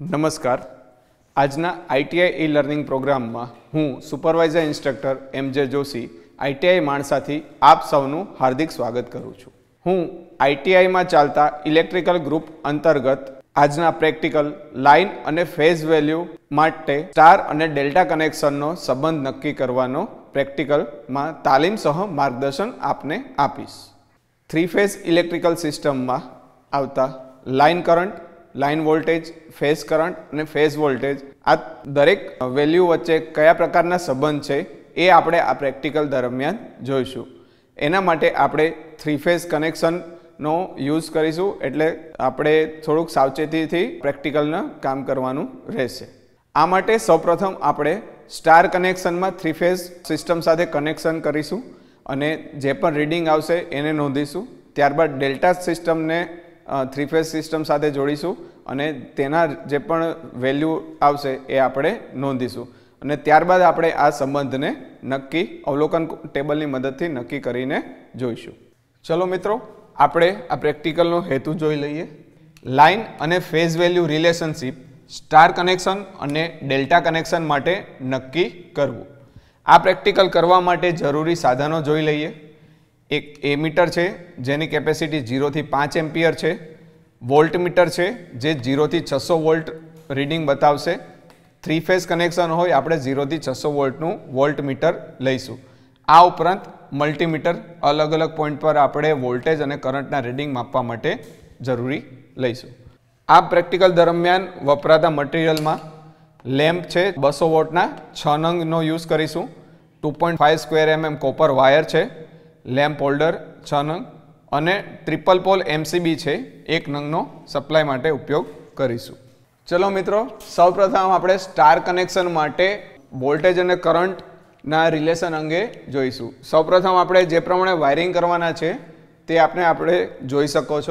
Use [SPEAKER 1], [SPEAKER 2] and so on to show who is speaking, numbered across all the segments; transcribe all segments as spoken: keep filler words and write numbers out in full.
[SPEAKER 1] નમસ્કાર. આજના ITI e learning પ્રોગ્રામમાં હું સુપરવાઇઝર ઇન્સ્ટ્રક્ટર એમ જે જોશી આઈટીઆઈ માણસાથી આપ સૌનું હાર્દિક સ્વાગત કરું છું. હું આઈટીઆઈમાં ચાલતા ઇલેક્ટ્રિકલ ગ્રુપ અંતર્ગત આજના પ્રેક્ટિકલ લાઇન અને ફેઝ વેલ્યુ માટે સ્ટાર અને ડેલ્ટા કનેક્શનનો સંબંધ નક્કી કરવાનો પ્રેક્ટિકલમાં તાલીમ સહ માર્ગદર્શન આપને આપીશ. થ્રી ફેઝ ઇલેક્ટ્રિકલ સિસ્ટમમાં આવતા line current, line voltage, phase current અને ફેઝ વોલ્ટેજ આ દરેક વેલ્યુ વચ્ચે કયા પ્રકારના સંબંધ છે એ આપણે આ પ્રેક્ટિકલ દરમિયાન જોઈશું. એના માટે આપણે થ્રી ફેઝ કનેક્શનનો યુઝ કરીશું, એટલે આપણે થોડુંક સાવચેતીથી પ્રેક્ટિકલનું કામ કરવાનું રહેશે. આ માટે સૌપ્રથમ આપણે સ્ટાર કનેક્શનમાં થ્રી ફેઝ સિસ્ટમ સાથે કનેક્શન કરીશું અને જે પણ રીડિંગ આવશે એને નોંધીશું. ત્યારબાદ ડેલ્ટા સિસ્ટમને થ્રી ફેઝ સિસ્ટમ સાથે જોડીશું અને તેના જે પણ વેલ્યુ આવશે એ આપણે નોંધીશું અને ત્યારબાદ આપણે આ સંબંધને નક્કી અવલોકન ટેબલની મદદથી નક્કી કરીને જોઈશું. ચલો મિત્રો, આપણે આ પ્રેક્ટિકલનો હેતુ જોઈ લઈએ. લાઇન અને phase value relationship star connection અને ડેલ્ટા કનેક્શન માટે નક્કી કરવું. આ પ્રેક્ટિકલ કરવા માટે જરૂરી સાધનો જોઈ લઈએ. એક એ મીટર છે જેની કેપેસિટી ઝીરોથી પાંચ એમ્પિયર છે. વોલ્ટ મીટર છે જે ઝીરોથી છસો વોલ્ટ રીડિંગ બતાવશે. થ્રી ફેઝ કનેક્શન હોય આપણે ઝીરોથી છસો વોલ્ટનું વોલ્ટ મીટર લઈશું. આ ઉપરાંત મલ્ટીમીટર અલગ અલગ પોઈન્ટ પર આપણે વોલ્ટેજ અને કરંટના રીડિંગ માપવા માટે જરૂરી લઈશું. આ પ્રેક્ટિકલ દરમિયાન વપરાતા મટીરિયલમાં લેમ્પ છે બસો વોટના છ નંગનો યુઝ કરીશું. Two point five square mm copper wire છે. લેમ્પ હોલ્ડર છ નંગ અને ટ્રિપલ પોલ એમસીબી છે એક નંગનો સપ્લાય માટે ઉપયોગ કરીશું. ચલો મિત્રો, સૌપ્રથમ આપણે સ્ટાર કનેક્શન માટે વોલ્ટેજ અને કરંટના રિલેશન અંગે જોઈશું. સૌપ્રથમ આપણે જે પ્રમાણે વાયરિંગ કરવાના છે તે આપણે આપણે જોઈ શકો છો.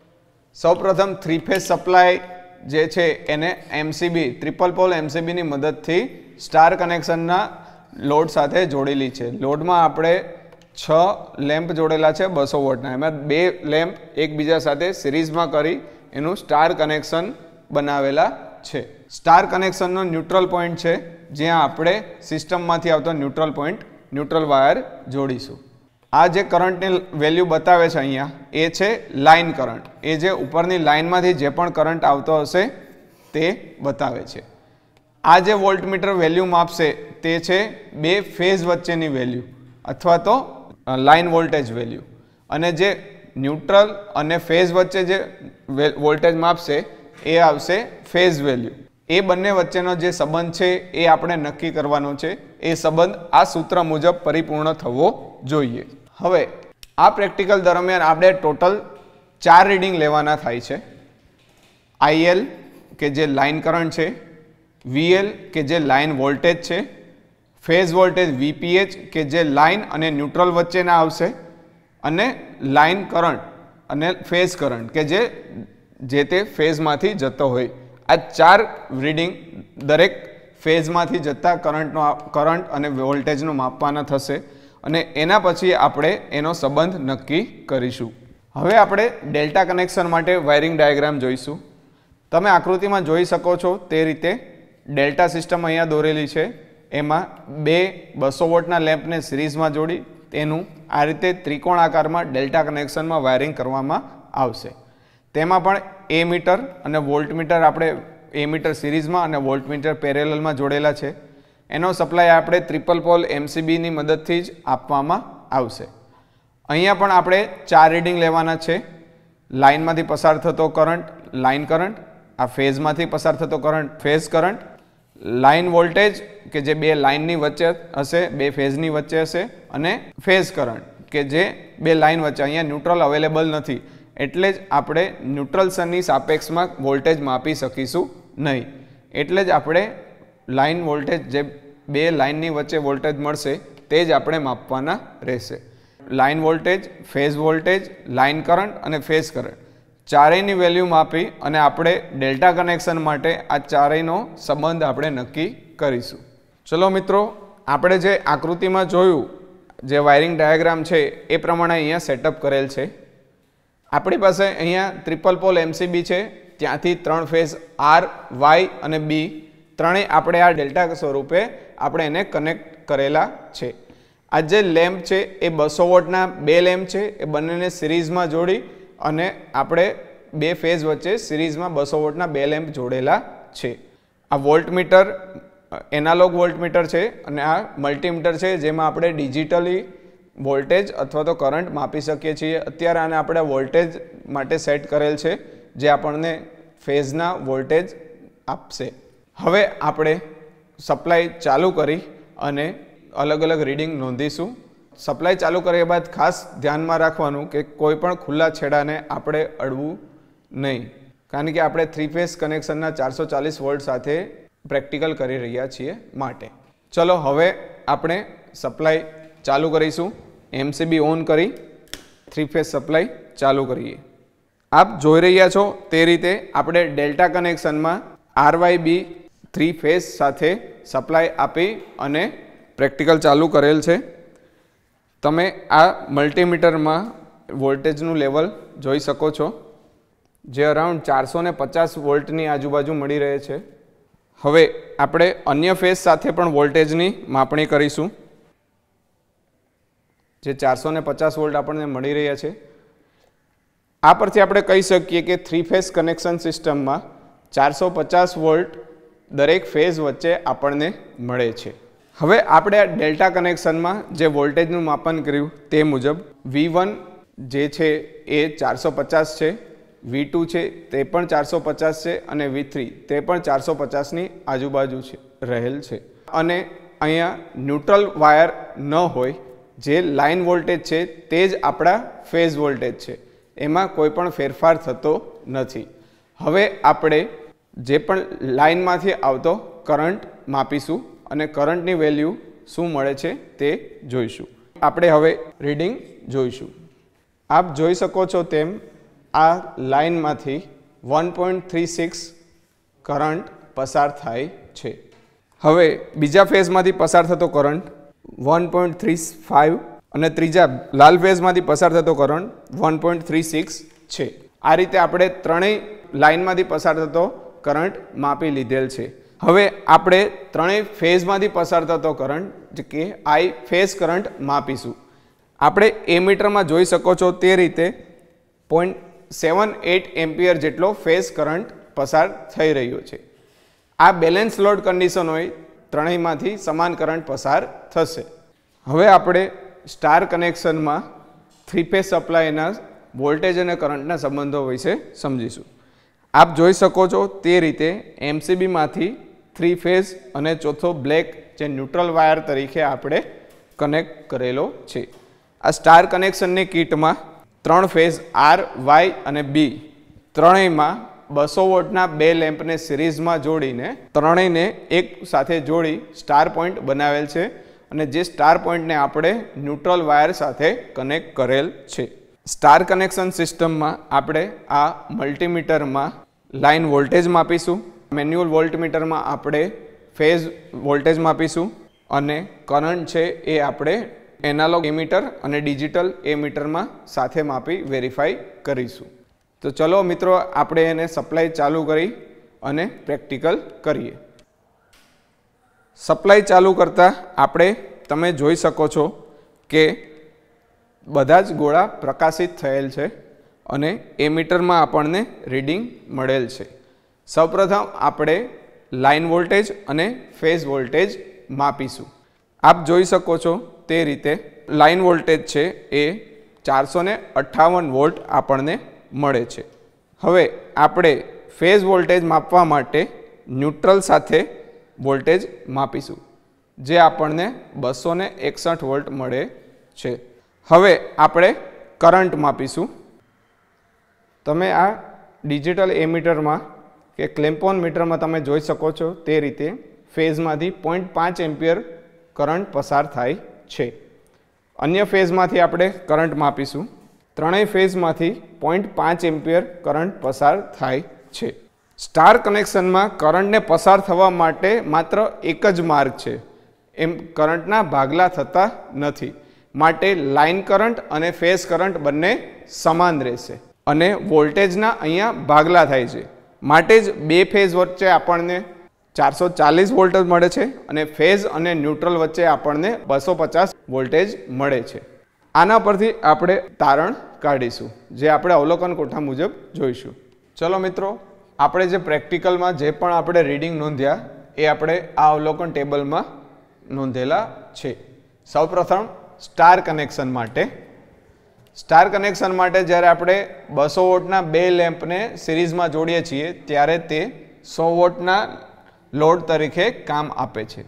[SPEAKER 1] સૌપ્રથમ થ્રી ફેઝ સપ્લાય જે છે એને એમસીબી ટ્રિપલ પોલ એમસીબીની મદદથી સ્ટાર કનેક્શનના લોડ સાથે જોડેલી છે. લોડમાં આપણે છ લેમ્પ જોડેલા છે બસો વોટના. એમાં બે લેમ્પ એકબીજા સાથે સિરીઝમાં કરી એનું સ્ટાર કનેક્શન બનાવેલા છે. સ્ટાર કનેક્શનનો ન્યુટ્રલ પોઈન્ટ છે જ્યાં આપણે સિસ્ટમમાંથી આવતો ન્યુટ્રલ પોઈન્ટ ન્યુટ્રલ વાયર જોડીશું. આ જે કરંટની વેલ્યુ બતાવે છે અહીંયા એ છે લાઇન કરંટ. એ જે ઉપરની લાઇનમાંથી જે પણ કરંટ આવતો હશે તે બતાવે છે. આ જે વોલ્ટમીટર વેલ્યુ માપશે તે છે બે ફેઝ વચ્ચેની વેલ્યુ અથવા તો લાઇન વોલ્ટેજ વેલ્યુ, અને જે ન્યુટ્રલ અને ફેઝ વચ્ચે જે વોલ્ટેજ માપશે એ આવશે ફેઝ વેલ્યુ. એ બંને વચ્ચેનો જે સંબંધ છે એ આપણે નક્કી કરવાનો છે. એ સંબંધ આ સૂત્ર મુજબ પરિપૂર્ણ થવો જોઈએ. હવે આ પ્રેક્ટિકલ દરમિયાન આપણે ટોટલ ચાર રીડિંગ લેવાના થાય છે. આઈએલ કે જે લાઇન કરંટ છે, વીએલ કે જે લાઇન વોલ્ટેજ છે, ફેઝ વોલ્ટેજ વીપીએચ કે જે લાઇન અને ન્યુટ્રલ વચ્ચેના આવશે, અને લાઇન કરંટ અને ફેઝ કરંટ કે જે જે તે ફેઝમાંથી જતો હોય. આ ચાર રીડિંગ દરેક ફેઝમાંથી જતા કરંટનો કરંટ અને વોલ્ટેજનો માપવાના થશે અને એના પછી આપણે એનો સંબંધ નક્કી કરીશું. હવે આપણે ડેલ્ટા કનેક્શન માટે વાયરિંગ ડાયાગ્રામ જોઈશું. તમે આકૃતિમાં જોઈ શકો છો તે રીતે ડેલ્ટા સિસ્ટમ અહીંયા દોરેલી છે. એમાં બે બસો વોટના લેમ્પને સિરીઝમાં જોડી તેનું આ રીતે ત્રિકોણ આકારમાં ડેલ્ટા કનેક્શનમાં વાયરિંગ કરવામાં આવશે. તેમાં પણ એ મીટર અને વોલ્ટ મીટર આપણે એ મીટર સિરીઝમાં અને વોલ્ટ મીટર પેરેલલમાં જોડેલા છે. એનો સપ્લાય આપણે ટ્રિપલ પોલ એમસીબીની મદદથી જ આપવામાં આવશે. અહીંયા પણ આપણે ચાર રીડિંગ લેવાના છે. લાઇનમાંથી પસાર થતો કરંટ લાઇન કરંટ, આ ફેઝમાંથી પસાર થતો current phase current, line voltage કે જે બે લાઇનની વચ્ચે હશે બે ફેઝની વચ્ચે હશે, અને ફેઝ કરંટ કે જે બે લાઇન વચ્ચે. અહીંયા ન્યુટ્રલ અવેલેબલ નથી એટલે જ આપણે ન્યુટ્રલ્સની સાપેક્ષમાં વોલ્ટેજ માપી શકીશું નહીં. એટલે જ આપણે લાઇન વોલ્ટેજ જે બે લાઇનની વચ્ચે વોલ્ટેજ મળશે તે જ આપણે માપવાના રહેશે. Line voltage, phase voltage, line current અને ફેઝ કરંટ ચારેયની વેલ્યુ માપી અને આપણે ડેલ્ટા કનેક્શન માટે આ ચારેયનો સંબંધ આપણે નક્કી કરીશું. ચલો મિત્રો, આપણે જે આકૃતિમાં જોયું જે વાયરિંગ ડાયાગ્રામ છે એ પ્રમાણે અહીંયા સેટઅપ કરેલ છે. આપણી પાસે અહીંયા ટ્રિપલ પોલ એમસીબી છે ત્યાંથી ત્રણ ફેઝ આર વાય અને બી ત્રણેય આપણે આ ડેલ્ટા સ્વરૂપે આપણે એને કનેક્ટ કરેલા છે. આ જે લેમ્પ છે એ બસો વોટના બે લેમ્પ છે, એ બંનેને સિરીઝમાં જોડી અને આપણે બે ફેઝ વચ્ચે સિરીઝમાં બસો વોટના બે લેમ્પ જોડેલા છે. આ વોલ્ટમીટર એનાલોગ વોલ્ટમીટર છે અને આ મલ્ટીમીટર છે, જેમાં આપણે ડિજિટલી વોલ્ટેજ અથવા તો કરંટ માપી શકીએ છીએ. અત્યારે આને આપણે વોલ્ટેજ માટે સેટ કરેલ છે, જે આપણને ફેઝના વોલ્ટેજ આપશે. હવે આપણે સપ્લાય ચાલુ કરી અને અલગ અલગ રીડિંગ નોંધીશું. સપ્લાય ચાલુ કર્યા બાદ ખાસ ધ્યાનમાં રાખવાનું કે કોઈ પણ ખુલ્લા છેડાને આપણે અડવું નહીં, કારણ કે આપણે થ્રી ફેઝ કનેક્શનના ચારસો ચાલીસ વોલ્ટ સાથે પ્રેક્ટિકલ કરી રહ્યા છીએ માટે. ચલો હવે આપણે સપ્લાય ચાલુ કરીશું. એમસીબી ઓન કરી થ્રી ફેઝ સપ્લાય ચાલુ કરીએ. આપ જોઈ રહ્યા છો તે રીતે આપણે ડેલ્ટા કનેક્શનમાં આરવાય બી થ્રી ફેઝ સાથે સપ્લાય આપી અને પ્રેક્ટિકલ ચાલુ કરેલ છે. તમે આ મલ્ટીમીટરમાં વોલ્ટેજનું લેવલ જોઈ શકો છો, જે અરાઉન્ડ ચારસો ને પચાસ વોલ્ટની આજુબાજુ મળી રહે છે. હવે આપણે અન્ય ફેઝ સાથે પણ વોલ્ટેજની માપણી કરીશું, જે ચારસો ને પચાસ વોલ્ટ આપણને મળી રહ્યા છે. આ પરથી આપણે કહી શકીએ કે થ્રી ફેઝ કનેક્શન સિસ્ટમમાં ચારસો પચાસ વોલ્ટ દરેક ફેઝ વચ્ચે આપણને મળે છે. હવે આપણે આ ડેલ્ટા કનેક્શનમાં જે વોલ્ટેજનું માપન કર્યું તે મુજબ વી વન જે છે એ ચારસો પચાસ છે, વી ટુ છે તે પણ ચારસો પચાસ છે અને વી થ્રી તે પણ ચારસો પચાસની આજુબાજુ છે રહેલ છે. અને અહીંયા ન્યુટ્રલ વાયર ન હોય, જે લાઇન વોલ્ટેજ છે તે જ આપણા ફેઝ વોલ્ટેજ છે, એમાં કોઈ પણ ફેરફાર થતો નથી. હવે આપણે જે પણ લાઇનમાંથી આવતો કરંટ માપીશું અને કરંટની વેલ્યુ શું મળે છે તે જોઈશું. આપણે હવે રીડિંગ જોઈશું. આપ જોઈ શકો છો તેમ આ લાઇનમાંથી one point three six current પસાર થાય છે. હવે બીજા ફેઝમાંથી પસાર થતો કરંટ વન પોઈન્ટ થ્રી ફાઇવ અને ત્રીજા લાલ ફેઝમાંથી પસાર થતો કરંટ વન પોઈન્ટ થ્રી સિક્સ છે. આ રીતે આપણે ત્રણેય લાઇનમાંથી પસાર થતો કરંટ માપી લીધેલ છે. હવે આપણે ત્રણેય ફેઝમાંથી પસાર થતો કરંટ જે કે આઈ ફેઝ કરંટ માપીશું. આપણે એ મીટરમાં જોઈ શકો છો તે રીતે પોઈન્ટ સેવન એટ એમ્પિયર જેટલો ફેઝ કરંટ પસાર થઈ રહ્યો છે. આ બેલેન્સ લોડ કન્ડિશન હોય, ત્રણેયમાંથી સમાન કરંટ પસાર થશે. હવે આપણે સ્ટાર કનેક્શનમાં થ્રી ફેઝ સપ્લાયના વોલ્ટેજ અને કરંટના સંબંધો વિશે સમજીશું. આપ જોઈ શકો છો તે રીતે એમસીબીમાંથી થ્રી ફેઝ અને ચોથો બ્લેક જે ન્યુટ્રલ વાયર તરીકે આપણે કનેક્ટ કરેલો છે. આ સ્ટાર કનેક્શનની કિટમાં ત્રણ ફેઝ આર વાય અને બી ત્રણેયમાં બસો વોટના બે લેમ્પને સિરીઝમાં જોડીને ત્રણેયને એક સાથે જોડી સ્ટાર પોઈન્ટ બનાવેલ છે અને જે સ્ટાર પોઈન્ટને આપણે ન્યુટ્રલ વાયર સાથે કનેક્ટ કરેલ છે. સ્ટાર કનેક્શન સિસ્ટમમાં આપણે આ મલ્ટીમીટરમાં લાઇન વોલ્ટેજ માપીશું, મેન્યુઅલ વોલ્ટમીટરમાં આપણે ફેઝ વોલ્ટેજ માપીશું અને કરંટ છે એ આપણે એનાલોગ એમીટર અને ડિજિટલ એમીટરમાં સાથે માપી વેરીફાઈ કરીશું. તો ચલો મિત્રો, આપણે એને સપ્લાય ચાલુ કરી અને પ્રેક્ટિકલ કરીએ. સપ્લાય ચાલુ કરતાં આપણે તમે જોઈ શકો છો કે બધા જ ગોળા પ્રકાશિત થયેલ છે અને એમીટરમાં આપણને રીડિંગ મળેલ છે. સૌપ્રથમ આપણે લાઇન વોલ્ટેજ અને ફેઝ વોલ્ટેજ માપીશું. આપ જોઈ શકો છો તે રીતે લાઇન વોલ્ટેજ છે એ ચારસો ને અઠ્ઠાવન વોલ્ટ આપણને મળે છે. હવે આપણે ફેઝ વોલ્ટેજ માપવા માટે ન્યુટ્રલ સાથે વોલ્ટેજ માપીશું, જે આપણને બસો ને એકસઠ વોલ્ટ મળે છે. હવે આપણે કરંટ માપીશું. તમે આ ડિજિટલ એમીટરમાં કે ક્લેમ્પોન મીટરમાં તમે જોઈ શકો છો તે રીતે ફેઝમાંથી પોઈન્ટ પાંચ એમ્પિયર કરંટ પસાર થાય છે. અન્ય ફેઝમાંથી આપણે કરંટ માપીશું. ત્રણેય ફેઝમાંથી પોઈન્ટ પાંચ એમ્પિયર કરંટ પસાર થાય છે. સ્ટાર કનેક્શનમાં કરંટને પસાર થવા માટે માત્ર એક જ માર્ગ છે, એમ કરંટના ભાગલા થતા નથી. માટે લાઇન કરંટ અને ફેઝ કરંટ બંને સમાન રહેશે અને વોલ્ટેજના અહીંયા ભાગલા થાય છે. માટે જ બે ફેઝ વચ્ચે આપણને ચારસો ચાલીસ વોલ્ટેજ મળે છે અને ફેઝ અને ન્યુટ્રલ વચ્ચે આપણને બસો પચાસ વોલ્ટેજ મળે છે. આના પરથી આપણે તારણ કાઢીશું, જે આપણે અવલોકન કોઠા મુજબ જોઈશું. ચલો મિત્રો, આપણે જે પ્રેક્ટિકલમાં જે પણ આપણે રીડિંગ નોંધ્યા એ આપણે આ અવલોકન ટેબલમાં નોંધેલા છે. સૌપ્રથમ સ્ટાર કનેક્શન માટે સ્ટાર કનેક્શન માટે જ્યારે આપણે બસો વોટના બે લેમ્પને સિરીઝમાં જોડીએ છીએ ત્યારે તે સો વોટના લોડ તરીકે કામ આપે છે.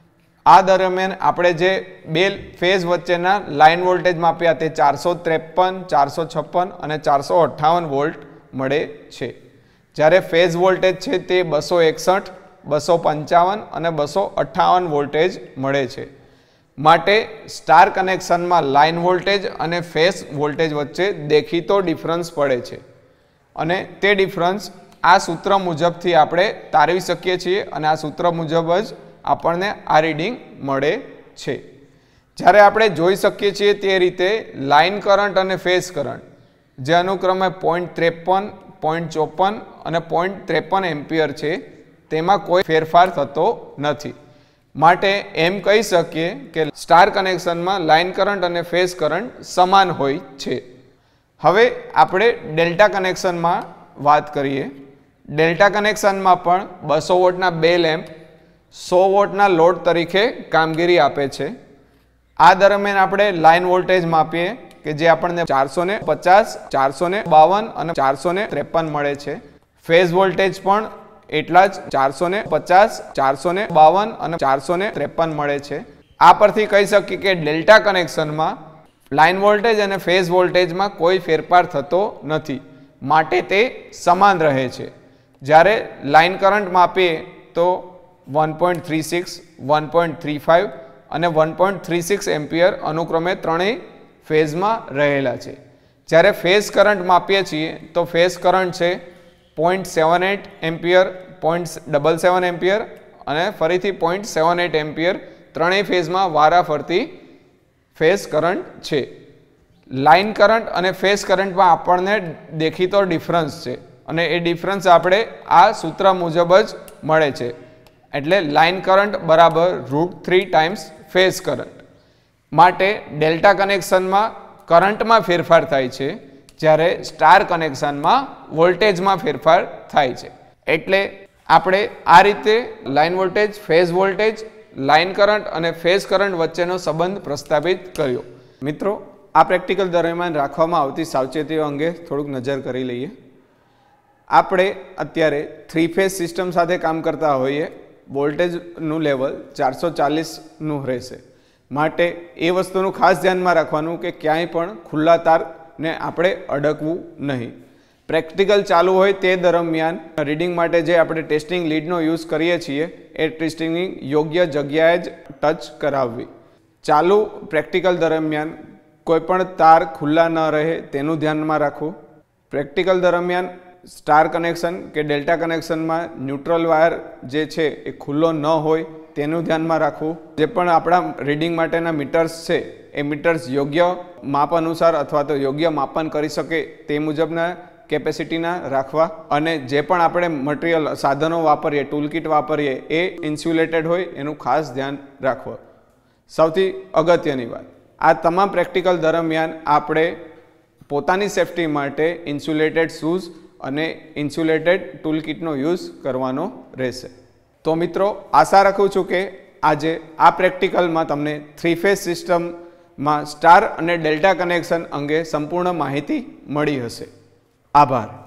[SPEAKER 1] આ દરમિયાન આપણે જે બે ફેઝ વચ્ચેના લાઇન વોલ્ટેજ માપ્યા તે ચારસો ત્રેપન ચારસો છપ્પન અને ચારસો અઠ્ઠાવન વોલ્ટ મળે છે. જ્યારે ફેઝ વોલ્ટેજ છે તે બસો એકસઠ બસો પંચાવન અને બસો અઠ્ઠાવન વોલ્ટેજ મળે છે. માટે સ્ટાર કનેક્શનમાં લાઇન વોલ્ટેજ અને ફેઝ વોલ્ટેજ વચ્ચે દેખીતો ડિફરન્સ પડે છે અને તે ડિફરન્સ આ સૂત્ર મુજબથી આપણે તારવી શકીએ છીએ અને આ સૂત્ર મુજબ જ આપણને આ રીડિંગ મળે છે. જ્યારે આપણે જોઈ શકીએ છીએ તે રીતે લાઇન કરંટ અને ફેઝ કરંટ જે અનુક્રમે પોઈન્ટ ત્રેપન પોઈન્ટ ચોપન અને પોઈન્ટ ત્રેપન એમ્પિયર છે તેમાં કોઈ ફેરફાર થતો નથી. માટે એમ કહી શકીએ કે સ્ટાર કનેક્શનમાં લાઇન કરંટ અને ફેઝ કરંટ સમાન હોય છે. હવે આપણે ડેલ્ટા કનેક્શનમાં વાત કરીએ. ડેલ્ટા કનેક્શનમાં પણ બસો વોટના બે લેમ્પ સો વોટના લોડ તરીકે કામગીરી આપે છે. આ દરમિયાન આપણે લાઇન વોલ્ટેજ માપીએ કે જે આપણને ચારસો ને પચાસ ચારસો ને બાવન અને ચારસો ને ત્રેપન મળે છે. ફેઝ વોલ્ટેજ પણ એટલા જ ચારસો ને પચાસ ચારસો ને બાવન અને ચારસો ને ત્રેપન મળે છે. આ પરથી કહી શકીએ કે ડેલ્ટા કનેક્શનમાં લાઇન વોલ્ટેજ અને ફેઝ વોલ્ટેજમાં કોઈ ફેરફાર થતો નથી, માટે તે સમાન રહે છે. જ્યારે લાઇન કરંટ માપીએ તો one point three six one point three five અને one point three six ampere અનુક્રમે ત્રણેય ફેઝમાં રહેલા છે. જ્યારે ફેઝ કરંટ માપીએ છીએ તો ફેઝ કરંટ છે point seven eight ampere point double seven ampere અને ફરીથી પોઈન્ટ સેવન એટ એમ્પિયર ત્રણેય ફેઝમાં વારાફરતી ફેઝ કરંટ છે. લાઇન કરંટ અને ફેઝ કરંટમાં આપણને દેખીતો ડિફરન્સ છે અને એ ડિફરન્સ આપણે આ સૂત્ર મુજબ જ મળે છે. એટલે લાઇન કરંટ બરાબર root three times phase current. માટે ડેલ્ટા કનેક્શનમાં કરંટમાં ફેરફાર થાય છે, જ્યારે સ્ટાર કનેક્શનમાં વોલ્ટેજમાં ફેરફાર થાય છે. એટલે આપણે આ રીતે line voltage, phase voltage, line current અને ફેઝ કરંટ વચ્ચેનો સંબંધ પ્રસ્થાપિત કર્યો. મિત્રો, આ પ્રેક્ટિકલ દરમિયાન રાખવામાં આવતી સાવચેતીઓ અંગે થોડુંક નજર કરી લઈએ. આપણે અત્યારે થ્રી ફેઝ સિસ્ટમ સાથે કામ કરતા હોઈએ, વોલ્ટેજનું લેવલ ચારસો ચાલીસનું રહેશે. માટે એ વસ્તુનું ખાસ ધ્યાનમાં રાખવાનું કે ક્યાંય પણ ખુલ્લા તારને આપણે અડકવું નહીં. પ્રેક્ટિકલ ચાલુ હોય તે દરમિયાન રીડિંગ માટે જે આપણે ટેસ્ટિંગ લીડનો યુઝ કરીએ છીએ એ ટેસ્ટિંગની યોગ્ય જગ્યાએ જ ટચ કરાવવી. ચાલુ પ્રેક્ટિકલ દરમિયાન કોઈપણ તાર ખુલ્લા ન રહે તેનું ધ્યાનમાં રાખવું. પ્રેક્ટિકલ દરમિયાન સ્ટાર કનેક્શન કે ડેલ્ટા કનેક્શનમાં ન્યુટ્રલ વાયર જે છે એ ખુલ્લો ન હોય તેનું ધ્યાનમાં રાખવું. જે પણ આપણા રીડિંગ માટેના મીટર્સ છે એ મીટર્સ યોગ્ય માપ અનુસાર અથવા તો યોગ્ય માપન કરી શકે તે મુજબના કેપેસિટીના રાખવા. અને જે પણ આપણે મટીરિયલ સાધનો વાપરીએ, ટૂલકીટ વાપરીએ એ ઇન્સ્યુલેટેડ હોય એનું ખાસ ધ્યાન રાખવું. સૌથી અગત્યની વાત, આ તમામ પ્રેક્ટિકલ દરમિયાન આપણે પોતાની સેફટી માટે ઇન્સ્યુલેટેડ શૂઝ અને ઇન્સ્યુલેટેડ ટૂલકીટનો યુઝ કરવાનો રહેશે. તો મિત્રો, આશા રાખું છું કે આજે આ પ્રેક્ટિકલમાં તમને થ્રી ફેઝ સિસ્ટમમાં સ્ટાર અને ડેલ્ટા કનેક્શન અંગે સંપૂર્ણ માહિતી મળી હશે. આભાર.